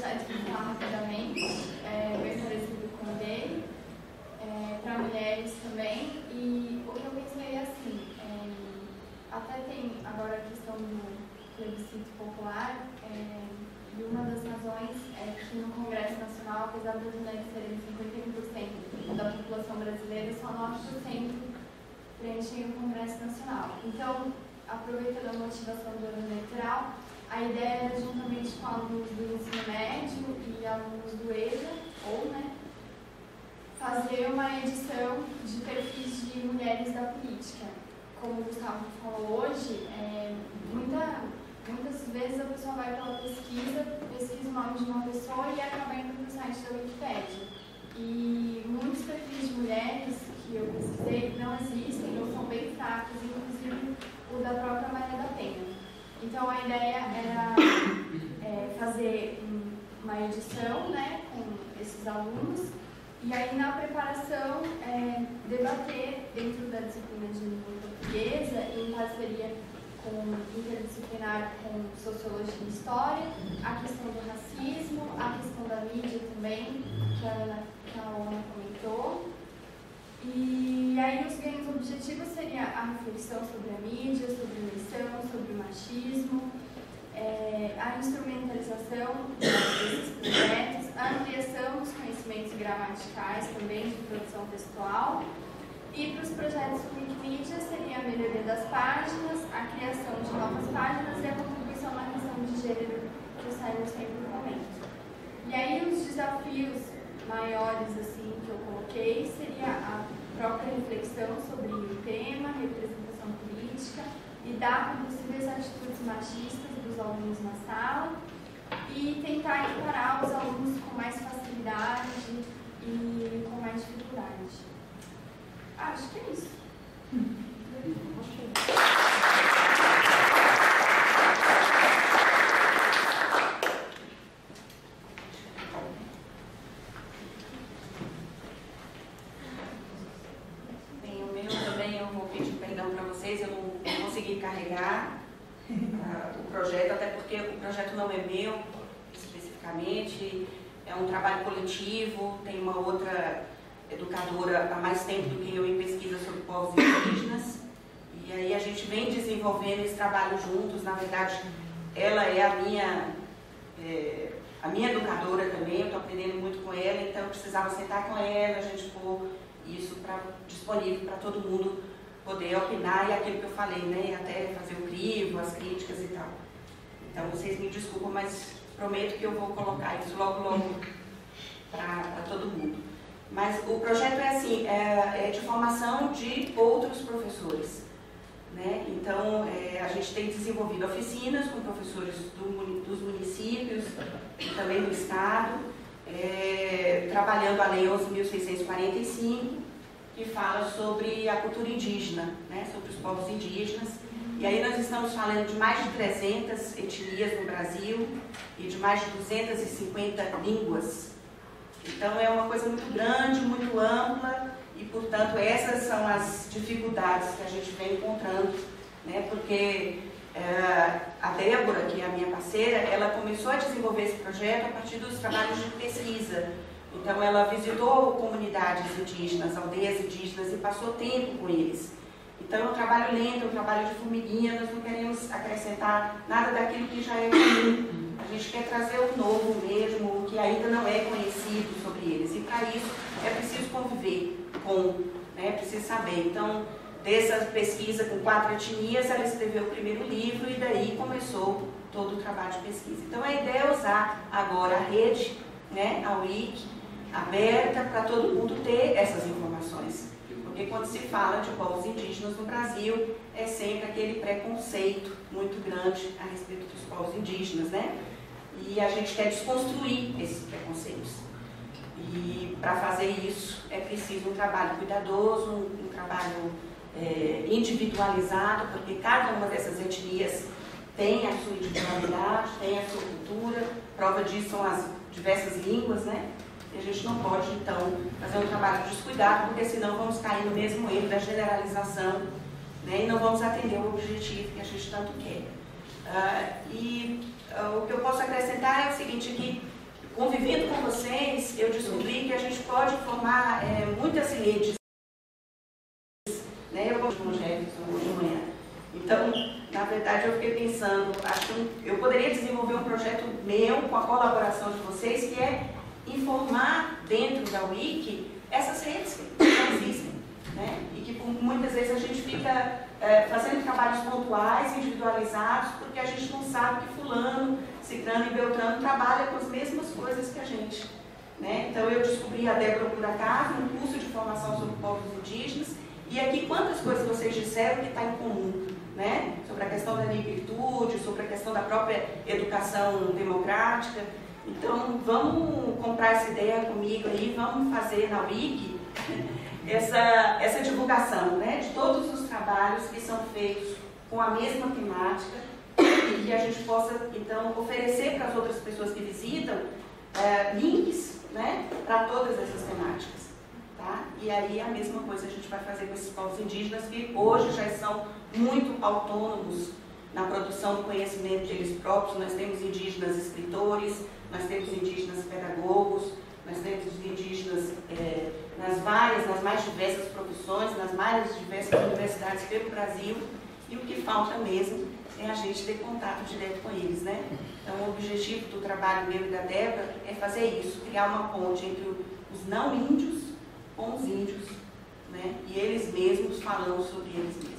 projeto que falar rapidamente, bem parecido com o dele, para mulheres também, e o que eu pensei é assim, até tem agora a questão do plebiscito popular, e uma das razões é que no Congresso Nacional, apesar das mulheres serem 51% da população brasileira, só 9% preenchem o Congresso Nacional. Então, aproveitando a motivação do ano eleitoral, a ideia era, juntamente com alunos do ensino médio e alunos do EJA, fazer uma edição de perfis de mulheres da política. Como o Gustavo falou hoje, muitas vezes a pessoa vai pela pesquisa o nome de uma pessoa e acaba indo para o site da Wikipédia. E muitos perfis de mulheres que eu pesquisei não existem ou são bem fracos, inclusive o da própria Maria da Penha. Então a ideia era fazer uma edição, né, com esses alunos, e aí na preparação debater dentro da disciplina de língua portuguesa, em parceria interdisciplinar com sociologia e história, a questão do racismo, a questão da mídia também, que a Ana comentou. E aí os grandes objetivos seriam a reflexão sobre a mídia, sobre a eleição, sobre o machismo, a instrumentalização desses projetos, a ampliação dos conhecimentos gramaticais também de produção textual. E para os projetos com Wikimedia seria a melhoria das páginas, a criação de novas páginas e a contribuição na questão de gênero que o Simon sempre comenta. E aí os desafios maiores assim, que eu coloquei seria a própria reflexão sobre o tema, representação política, lidar com possíveis atitudes machistas dos alunos na sala e tentar equiparar os alunos com mais facilidade e com mais dificuldade. Acho que é isso. Bem, o meu também eu vou pedir perdão para vocês, eu não consegui carregar o projeto, até porque o projeto não é meu especificamente, é um trabalho coletivo, tem uma outra educadora há mais tempo do que eu em pesquisa sobre povos indígenas, e aí a gente vem desenvolvendo esse trabalho juntos. Na verdade, ela é a minha educadora também, eu estou aprendendo muito com ela, então eu precisava sentar com ela, a gente pôr isso disponível para todo mundo poder opinar, e aquilo que eu falei, né, até fazer o crivo, as críticas e tal. Então vocês me desculpam, mas prometo que eu vou colocar isso logo para todo mundo. Mas o projeto é assim, é de formação de outros professores, né? Então, a gente tem desenvolvido oficinas com professores dos municípios e também do estado, trabalhando a Lei 11.645, que fala sobre a cultura indígena, né? Sobre os povos indígenas. E aí nós estamos falando de mais de 300 etnias no Brasil e de mais de 250 línguas. Então é uma coisa muito grande, muito ampla, e portanto essas são as dificuldades que a gente vem encontrando, né? Porque a Débora, que é a minha parceira, ela começou a desenvolver esse projeto a partir dos trabalhos de pesquisa. Então ela visitou comunidades indígenas, aldeias indígenas, e passou tempo com eles. Então é um trabalho lento, é um trabalho de formiguinha, nós não queremos acrescentar nada daquilo que já é comum. A gente quer trazer o novo mesmo, o que ainda não é conhecido sobre eles. E para isso é preciso conviver com, né? É preciso saber. Então, dessa pesquisa com 4 etnias, ela escreveu o primeiro livro e daí começou todo o trabalho de pesquisa. Então a ideia é usar agora a rede, né, a Wiki, aberta para todo mundo ter essas informações. Porque quando se fala de povos indígenas no Brasil, é sempre aquele preconceito muito grande a respeito dos povos indígenas, né? E a gente quer desconstruir esses preconceitos. E para fazer isso é preciso um trabalho cuidadoso, um trabalho individualizado, porque cada uma dessas etnias tem a sua individualidade, tem a sua cultura, prova disso são as diversas línguas, né? E a gente não pode, então, fazer um trabalho de descuidado, porque senão vamos cair no mesmo erro da generalização, né? E não vamos atender o objetivo que a gente tanto quer. O que eu posso acrescentar é o seguinte, que convivendo com vocês, eu descobri que a gente pode formar muitas redes. Né? Eu gosto de Jefferson hoje de manhã. Então, na verdade, eu fiquei pensando, acho que eu poderia desenvolver um projeto meu com a colaboração de vocês, que é informar dentro da Wiki essas redes que já existem, né? E que muitas vezes a gente fica fazendo trabalhos pontuais, individualizados, porque a gente não sabe que fulano, ciclano e beltrano trabalham com as mesmas coisas que a gente, né? Então eu descobri a Débora por acaso, um curso de formação sobre povos indígenas, e aqui quantas coisas vocês disseram que está em comum, né? Sobre a questão da negritude, sobre a questão da própria educação democrática. Então, vamos comprar essa ideia comigo aí, vamos fazer na Wiki essa divulgação, né, de todos os trabalhos que são feitos com a mesma temática e que a gente possa, então, oferecer para as outras pessoas que visitam links, né, para todas essas temáticas. Tá? E aí a mesma coisa a gente vai fazer com esses povos indígenas que hoje já são muito autônomos na produção do conhecimento deles próprios. Nós temos indígenas escritores, nós temos indígenas pedagogos, nós temos indígenas nas mais diversas profissões, nas mais diversas universidades pelo Brasil, e o que falta mesmo é a gente ter contato direto com eles, né? Então o objetivo do trabalho meu e da Débora é fazer isso, criar uma ponte entre os não índios com os índios, né? E eles mesmos falando sobre eles mesmos.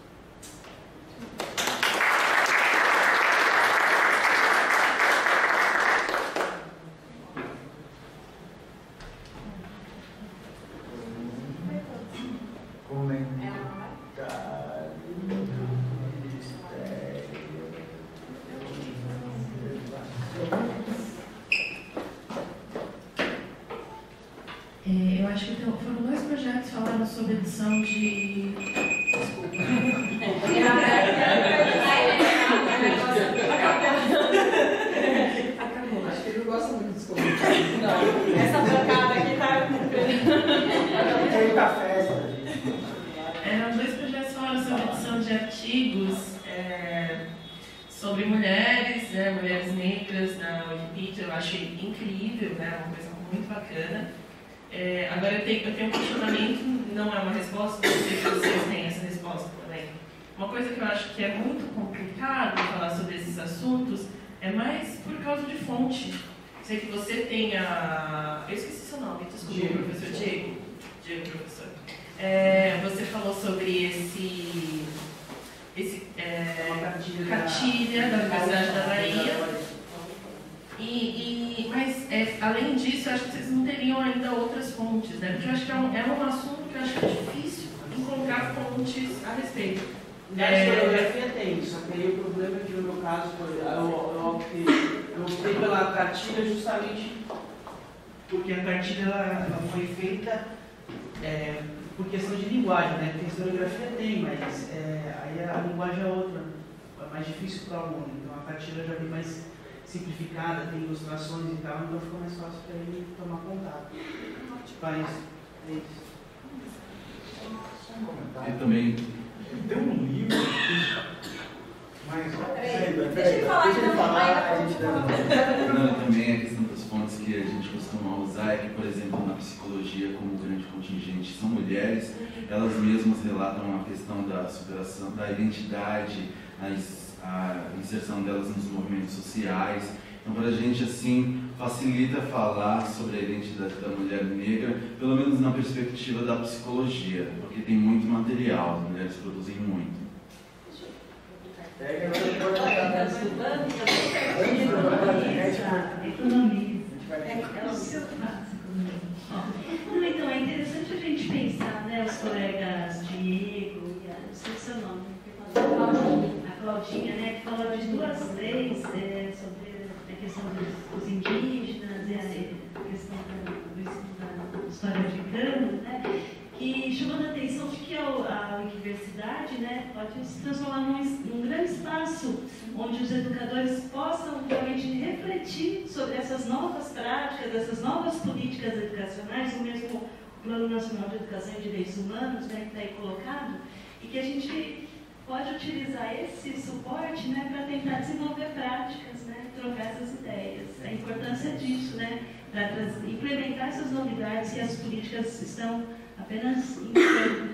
Eu acho que foram 2 projetos falando sobre edição de... Desculpa. Acabou. Acho que ele não gosta muito de desculpa. Não, essa bancada aqui tá... Tem café. Eram 2 projetos falando sobre edição de artigos sobre mulheres, né, mulheres negras na Wikipedia. Eu achei incrível, né, uma coisa muito bacana. Agora eu tenho um questionamento, não é uma resposta, não sei se vocês têm essa resposta também. Uma coisa que eu acho que é muito complicado falar sobre esses assuntos é mais por causa de fonte. Sei que você tem a... Eu esqueci seu nome, desculpa, Diego, professor Diego. Diego, professor. Você falou sobre cartilha da Universidade da Bahia. Mas, além disso, eu acho que vocês não teriam ainda outras fontes, né? Porque eu acho que é um assunto que eu acho que é difícil encontrar fontes a respeito. Na historiografia tem, só que aí o problema é que no meu caso, eu optei pela cartilha justamente porque a cartilha ela foi feita por questão de linguagem, né? Porque a historiografia tem, mas aí a linguagem é outra, é mais difícil para o aluno. Então a cartilha já vem mais simplificada, tem ilustrações e tal, então fica mais fácil para ele tomar contato. Mas é isso. Eu também. Tem um livro, mas... Deixa ele falar, a gente Não, também a questão das fontes que a gente costuma usar é que, por exemplo, na psicologia, como grande contingente são mulheres, elas mesmas relatam a questão da superação da identidade, a inserção delas nos movimentos sociais. Então, para a gente, assim, facilita falar sobre a identidade da mulher negra, pelo menos na perspectiva da psicologia, porque tem muito material, as mulheres produzem muito. Então, é interessante a gente pensar, né, os colegas Diego e não sei seu nome, a Claudinha, né, que falou de 2 leis sobre a questão dos indígenas e a questão da história africana, né, que chamando a atenção de que a universidade, né, pode se transformar num grande espaço onde os educadores possam realmente refletir sobre essas novas práticas, essas novas políticas educacionais, o mesmo Plano Nacional de Educação e Direitos Humanos, né, que está aí colocado, e que a gente pode utilizar esse suporte, né, para tentar desenvolver práticas, né, trocar essas ideias. A importância disso, né? Para implementar essas novidades e as políticas estão apenas iniciando.